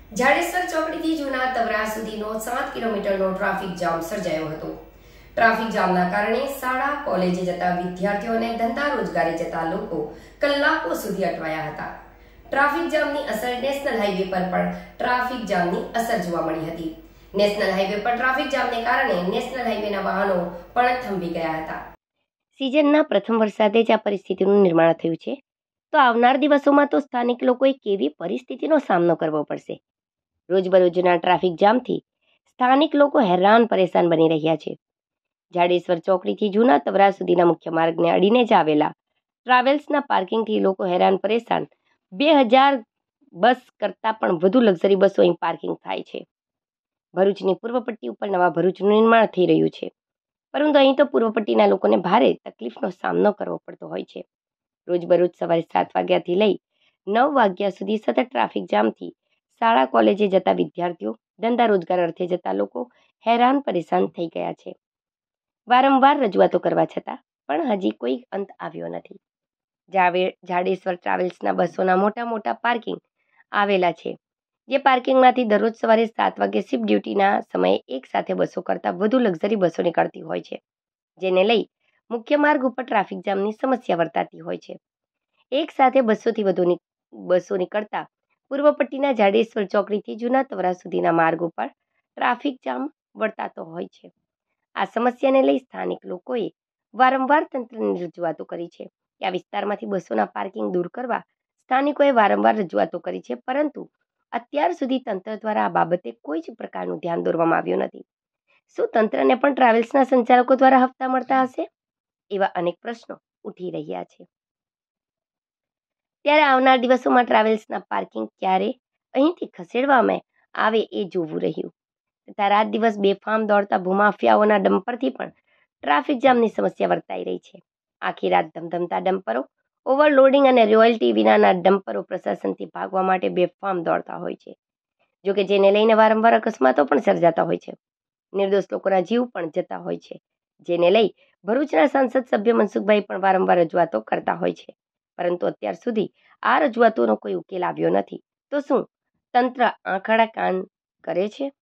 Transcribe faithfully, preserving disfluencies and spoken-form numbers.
જાડેશ્વર ચોકડીથી જૂના તવરા સુધીનો સાત કિલોમીટરનો ટ્રાફિક જામ સર્જાયો હતો। ટ્રાફિક જામના કારણે શાળા કોલેજે જતા વિદ્યાર્થીઓ અને ધંધા રોજગારી જતા લોકો કલાકો સુધી અટવાયા હતા। ટ્રાફિક જામની અસર નેશનલ હાઈવે પર પણ ટ્રાફિક જામની અસર જોવા મળી હતી। નેશનલ હાઈવે પર ટ્રાફિક જામને કારણે નેશનલ હાઈવેના વાહનો પણ થંભી ગયા હતા। સિઝનના પ્રથમ વરસાદે જ આ પરિસ્થિતિનું નિર્માણ થયું છે, તો આવનાર દિવસોમાં તો સ્થાનિક લોકોએ કેવી પરિસ્થિતિનો સામનો કરવો પડશે। રોજબરોજના ટ્રાફિક જામથી સ્થાનિક લોકો હેરાન પરેશાન બની રહ્યા છે। જાડેશ્વર ચોકડીથી જૂના તવરા સુધીના મુખ્ય માર્ગને અડીને જ આવેલા ટ્રાવેલ્સના પાર્કિંગથી લોકો હેરાન પરેશાન। બે હજાર બસ કરતાં પણ વધુ લક્ઝરી બસો અહીં પાર્કિંગ થાય છે। ભરૂચની પૂર્વ પટ્ટી ઉપર નવા ભરૂચનું નિર્માણ થઈ રહ્યું છે, પરંતુ અહીં તો પૂર્વ પટ્ટીના લોકોને ભારે તકલીફનો સામનો કરવો પડતો હોય છે। રોજબરોજ સવારે સાત વાગ્યાથી લઈ નવ વાગ્યા સુધી સતત ટ્રાફિક જામથી શાળા કોલેજે જતા વિદ્યાર્થીઓ, ધંધા રોજગાર અર્થે જતા લોકો હેરાન પરેશાન થઈ ગયા છે। વારંવાર રજૂઆતો કરવા છતાં પણ હજી કોઈ અંત આવ્યો નથી। જાડેશ્વર ટ્રાવેલ્સના બસોના મોટા મોટા પાર્કિંગ આવેલા છે, જે પાર્કિંગમાંથી દરરોજ સવારે સાત વાગે શિફ્ટ ડ્યુટીના સમયે એક સાથે બસો કરતાં વધુ લક્ઝરી બસો નીકળતી હોય છે, જેને લઈ મુખ્ય માર્ગ ઉપર ટ્રાફિક જામની સમસ્યા વર્તાતી હોય છે। એક સાથે બસોથી વધુ બસો નીકળતા પૂર્વ પટ્ટીના જાડેશ્વર ચોકડીથી જૂના તવરા સુધીના માર્ગ ઉપર ટ્રાફિક જામ વર્તાતો હોય છે। આ સમસ્યાને લઈ સ્થાનિક લોકોએ વારંવાર તંત્રની રજૂઆતો કરી છે કે આ વિસ્તારમાંથી બસોના પાર્કિંગ દૂર કરવા સ્થાનિકોએ વારંવાર રજૂઆતો કરી છે, પરંતુ અત્યાર સુધી તંત્ર દ્વારા આ બાબતે કોઈ જ પ્રકારનું ધ્યાન દોરવામાં આવ્યું નથી। શું તંત્રને પણ ટ્રાવેલ્સના સંચાલકો દ્વારા હપ્તા મળતા હશે? એવા અનેક પ્રશ્નો ઉઠી રહ્યા છે। ત્યારે આવનાર દિવસોમાં ટ્રાવેલ્સના પાર્કિંગ ક્યારે અહીંથી ખસેડવામાં આવે એ જોવું રહ્યું, તથા રાત દિવસ બેફામ દોડતા ભૂમાફિયાઓના ડમ્પરથી પણ ટ્રાફિક જામની સમસ્યા વર્તાઈ રહી છે। આખી રાત ધમધમતા ડમ્પરો, ઓવરલોડિંગ અને રોયલ્ટી વિનાના ડમ્પરો પ્રશાસનથી ભાગવા માટે બેફામ દોડતા હોય છે, જોકે જેને લઈને વારંવાર અકસ્માતો પણ સર્જાતા હોય છે। નિર્દોષ લોકોના જીવ પણ જતા હોય છે, જેને લઈ ભરૂચના સાંસદ સભ્ય મનસુખભાઈ પણ વારંવાર રજૂઆતો કરતા હોય છે, પરંતુ અત્યાર સુધી આ રજૂઆતોનો કોઈ ઉકેલ આવ્યો નથી। તો શું તંત્ર આંખ આડા કાન કરે છે?